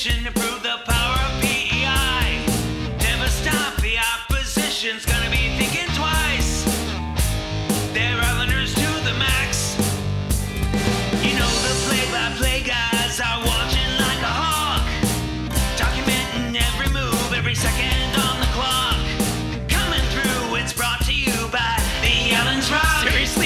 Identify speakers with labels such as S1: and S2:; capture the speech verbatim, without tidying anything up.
S1: mission to prove the power of P E I. Never stop, the opposition's gonna be thinking twice. They're Islanders to the max. You know the play-by-play guys are watching like a hawk, documenting every move, every second on the clock. Coming through, it's brought to you by the Islands Rock. Seriously?